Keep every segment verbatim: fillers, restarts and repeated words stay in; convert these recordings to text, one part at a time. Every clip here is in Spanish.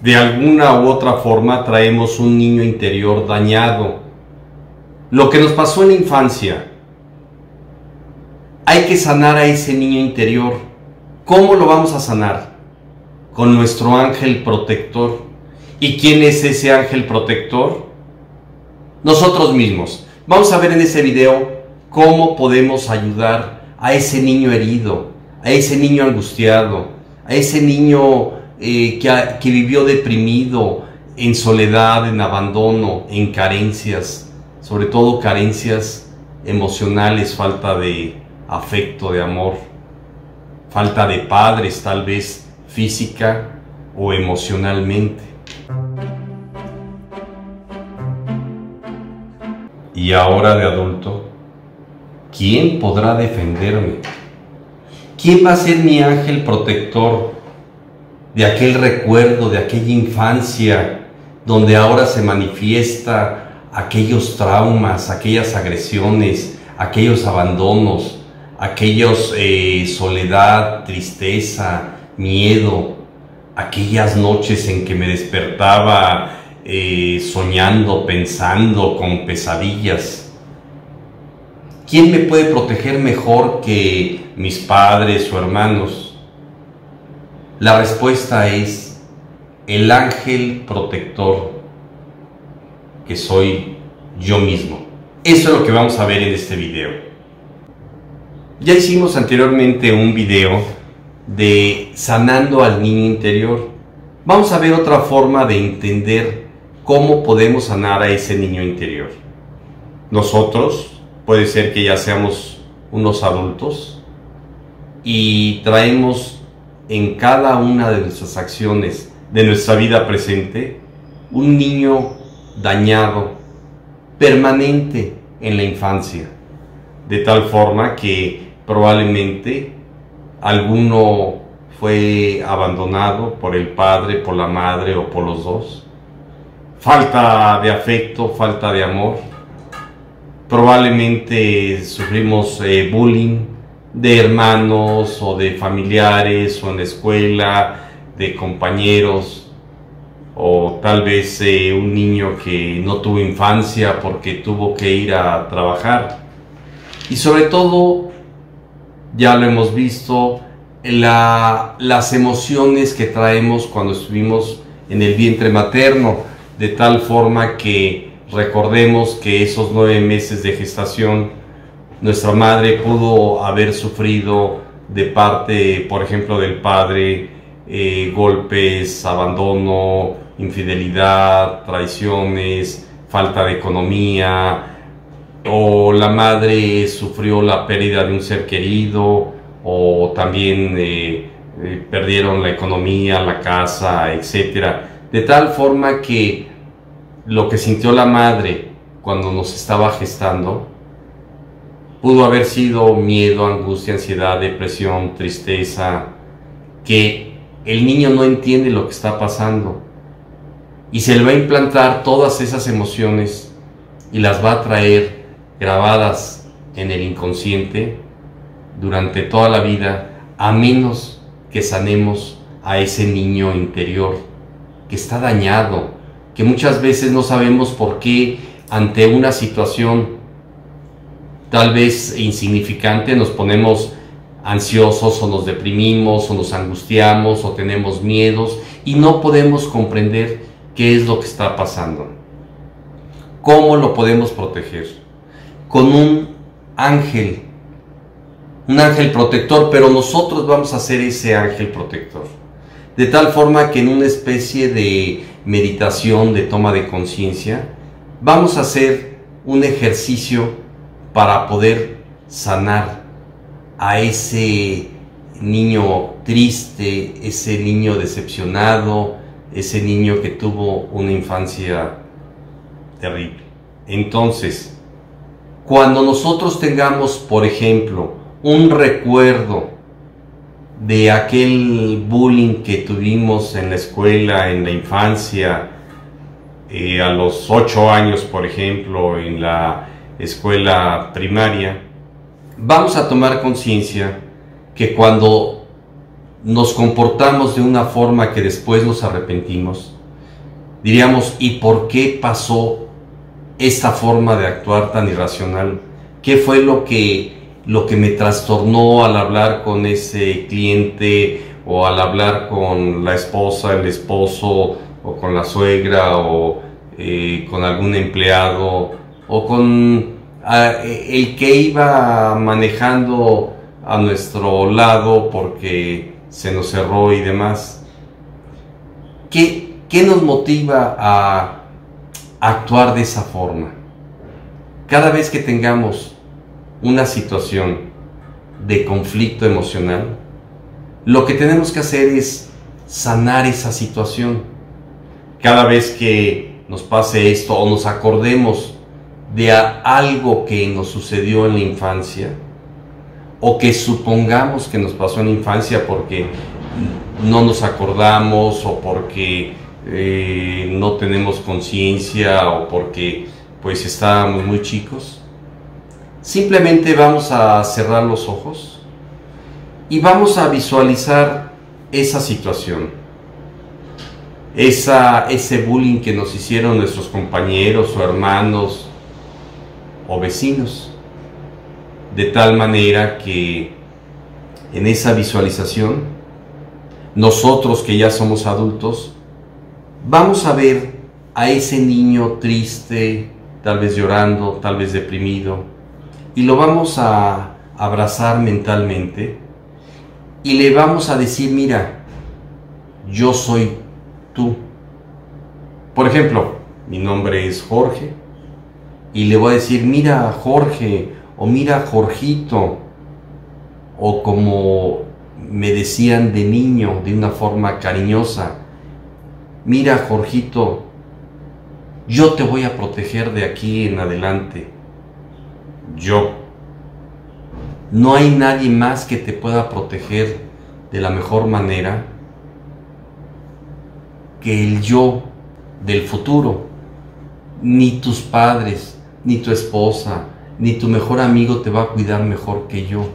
De alguna u otra forma traemos un niño interior dañado. Lo que nos pasó en la infancia, hay que sanar a ese niño interior. ¿Cómo lo vamos a sanar? Con nuestro ángel protector. ¿Y quién es ese ángel protector? Nosotros mismos. Vamos a ver en este video cómo podemos ayudar a ese niño herido, a ese niño angustiado, a ese niño eh, que, que vivió deprimido, en soledad, en abandono, en carencias, sobre todo carencias emocionales, falta de afecto, de amor, falta de padres, tal vez física o emocionalmente. Y ahora de adulto, ¿quién podrá defenderme? ¿Quién va a ser mi ángel protector de aquel recuerdo, de aquella infancia donde ahora se manifiesta aquellos traumas, aquellas agresiones, aquellos abandonos, aquellos eh, soledad, tristeza, miedo, aquellas noches en que me despertaba eh, soñando, pensando, con pesadillas? ¿Quién me puede proteger mejor que mis padres o hermanos? La respuesta es el ángel protector, que soy yo mismo. Eso es lo que vamos a ver en este video. Ya hicimos anteriormente un video de sanando al niño interior. Vamos a ver otra forma de entender cómo podemos sanar a ese niño interior. Nosotros, puede ser que ya seamos unos adultos y traemos en cada una de nuestras acciones de nuestra vida presente un niño dañado, permanente en la infancia, de tal forma que probablemente alguno fue abandonado por el padre, por la madre o por los dos. Falta de afecto, falta de amor. Probablemente sufrimos eh, bullying de hermanos o de familiares o en la escuela, de compañeros, o tal vez eh, un niño que no tuvo infancia porque tuvo que ir a trabajar. Y sobre todo, ya lo hemos visto, la, las emociones que traemos cuando estuvimos en el vientre materno, de tal forma que recordemos que esos nueve meses de gestación nuestra madre pudo haber sufrido de parte, por ejemplo, del padre, eh, golpes, abandono, infidelidad, traiciones, falta de economía, o la madre sufrió la pérdida de un ser querido, o también eh, eh, perdieron la economía, la casa, etcétera. De tal forma que lo que sintió la madre cuando nos estaba gestando pudo haber sido miedo, angustia, ansiedad, depresión, tristeza, que el niño no entiende lo que está pasando y se le va a implantar todas esas emociones y las va a traer grabadas en el inconsciente durante toda la vida, a menos que sanemos a ese niño interior que está dañado, que muchas veces no sabemos por qué ante una situación tal vez insignificante nos ponemos ansiosos o nos deprimimos o nos angustiamos o tenemos miedos y no podemos comprender qué es lo que está pasando. ¿Cómo lo podemos proteger? Con un ángel, un ángel protector, pero nosotros vamos a ser ese ángel protector. De tal forma que en una especie de meditación, de toma de conciencia, vamos a hacer un ejercicio para poder sanar a ese niño triste, ese niño decepcionado, ese niño que tuvo una infancia terrible. Entonces, cuando nosotros tengamos, por ejemplo, un recuerdo de aquel bullying que tuvimos en la escuela, en la infancia, eh, a los ocho años, por ejemplo, en la escuela primaria, vamos a tomar conciencia que cuando nos comportamos de una forma que después nos arrepentimos, diríamos, ¿y por qué pasó esta forma de actuar tan irracional? ¿Qué fue lo que, lo que me trastornó al hablar con ese cliente, o al hablar con la esposa, el esposo, o con la suegra, o eh, con algún empleado, o con a, el que iba manejando a nuestro lado porque se nos cerró y demás? ¿Qué, qué nos motiva a actuar de esa forma? Cada vez que tengamos una situación de conflicto emocional, lo que tenemos que hacer es sanar esa situación. Cada vez que nos pase esto o nos acordemos de algo que nos sucedió en la infancia, o que supongamos que nos pasó en la infancia porque no nos acordamos, o porque eh, no tenemos conciencia, o porque pues estábamos muy chicos, simplemente vamos a cerrar los ojos y vamos a visualizar esa situación, esa, ese bullying que nos hicieron nuestros compañeros o hermanos o vecinos, de tal manera que en esa visualización, nosotros que ya somos adultos, vamos a ver a ese niño triste, tal vez llorando, tal vez deprimido, y lo vamos a abrazar mentalmente y le vamos a decir: mira, yo soy tú. Por ejemplo, mi nombre es Jorge, y le voy a decir: mira, Jorge, o mira, Jorgito, o como me decían de niño, de una forma cariñosa: mira, Jorgito, yo te voy a proteger de aquí en adelante. Yo. No hay nadie más que te pueda proteger de la mejor manera que el yo del futuro. Ni tus padres, ni tu esposa, ni tu mejor amigo te va a cuidar mejor que yo.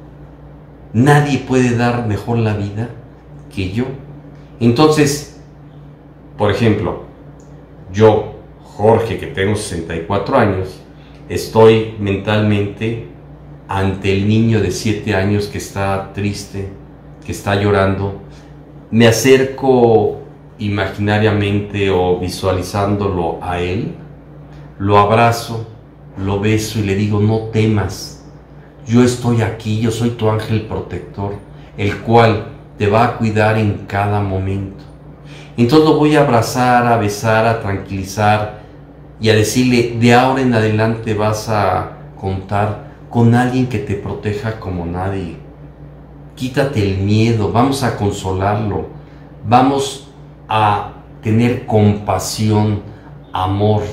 Nadie puede dar mejor la vida que yo. Entonces, por ejemplo, yo, Jorge, que tengo sesenta y cuatro años, estoy mentalmente ante el niño de siete años que está triste, que está llorando. Me acerco imaginariamente o visualizándolo a él, lo abrazo, lo beso y le digo: no temas, yo estoy aquí, yo soy tu ángel protector, el cual te va a cuidar en cada momento. Entonces lo voy a abrazar, a besar, a tranquilizar y a decirle: de ahora en adelante vas a contar con alguien que te proteja como nadie. Quítate el miedo, vamos a consolarlo, vamos a tener compasión, amor,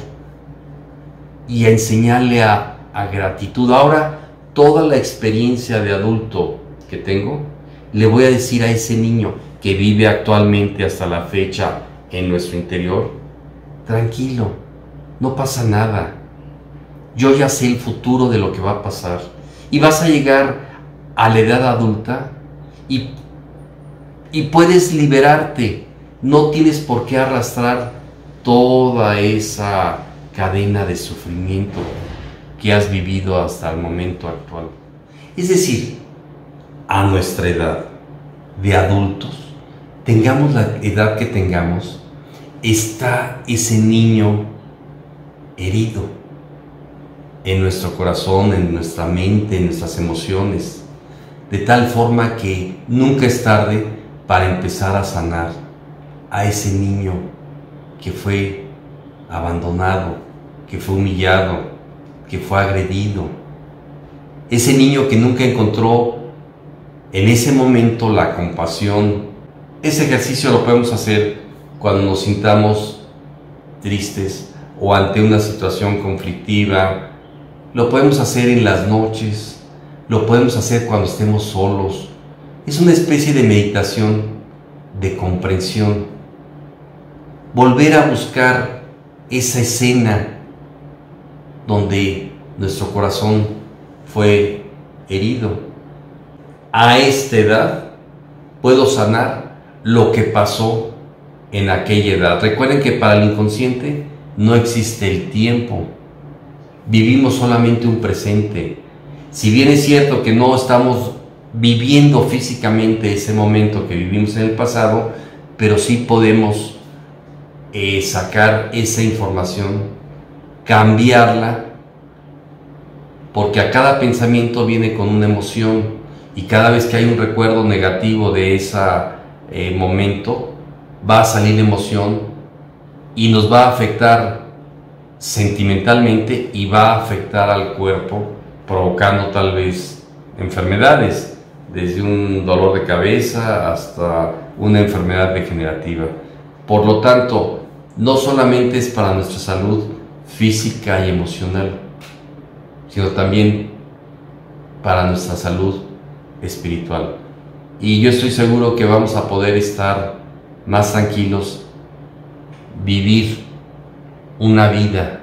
y a enseñarle a, a gratitud. Ahora, toda la experiencia de adulto que tengo, le voy a decir a ese niño que vive actualmente hasta la fecha en nuestro interior: tranquilo, no pasa nada. Yo ya sé el futuro de lo que va a pasar, y vas a llegar a la edad adulta y, y puedes liberarte. No tienes por qué arrastrar toda esa cadena de sufrimiento que has vivido hasta el momento actual. Es decir, a nuestra edad de adultos, tengamos la edad que tengamos, está ese niño herido en nuestro corazón, en nuestra mente, en nuestras emociones, de tal forma que nunca es tarde para empezar a sanar a ese niño que fue abandonado, que fue humillado, que fue agredido, ese niño que nunca encontró en ese momento la compasión. Ese ejercicio lo podemos hacer cuando nos sintamos tristes o ante una situación conflictiva. Lo podemos hacer en las noches, lo podemos hacer cuando estemos solos. Es una especie de meditación, de comprensión. Volver a buscar esa escena donde nuestro corazón fue herido. A esta edad puedo sanar lo que pasó en aquella edad. Recuerden que para el inconsciente no existe el tiempo, vivimos solamente un presente. Si bien es cierto que no estamos viviendo físicamente ese momento que vivimos en el pasado, pero sí podemos eh, sacar esa información, cambiarla, porque a cada pensamiento viene con una emoción, y cada vez que hay un recuerdo negativo de ese eh, momento, va a salir emoción y nos va a afectar sentimentalmente y va a afectar al cuerpo, provocando tal vez enfermedades, desde un dolor de cabeza hasta una enfermedad degenerativa. Por lo tanto, no solamente es para nuestra salud física y emocional, sino también para nuestra salud espiritual. Y yo estoy seguro que vamos a poder estar más tranquilos, vivir una vida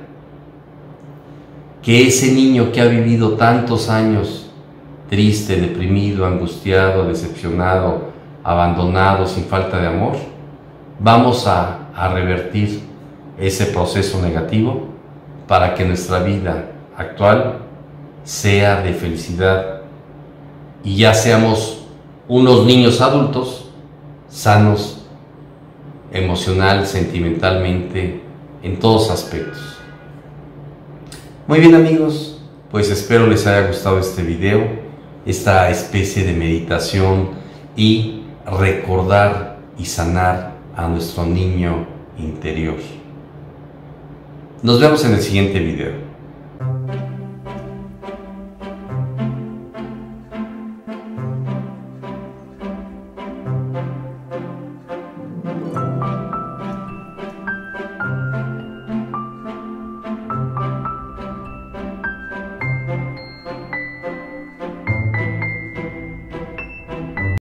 que ese niño que ha vivido tantos años triste, deprimido, angustiado, decepcionado, abandonado, sin falta de amor, vamos a, a revertir ese proceso negativo para que nuestra vida actual sea de felicidad y ya seamos unos niños adultos sanos emocional, sentimentalmente, en todos aspectos. Muy bien, amigos, pues espero les haya gustado este video, esta especie de meditación y recordar y sanar a nuestro niño interior. Nos vemos en el siguiente video.